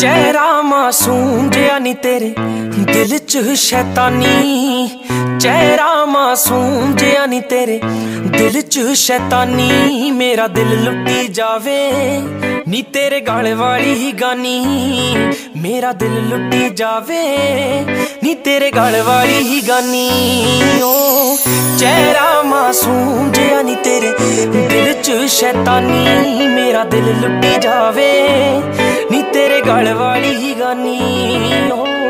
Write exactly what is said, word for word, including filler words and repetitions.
चेहरा मासूम जिया नी तेरे दिल च शैतानी, चेहरा मासूम जिया नी तेरे दिल च शैतानी। मेरा दिल लुटी जावे नी तेरे गल वाली ही गानी, मेरा दिल लुटी जावे नी तेरे गल वाली ही गानी। ओ चेहरा मासूम जिया नी तेरे दिल च शैतानी, मेरा दिल लुटी जावे नी तेरे गल वाली ही गानी। ओ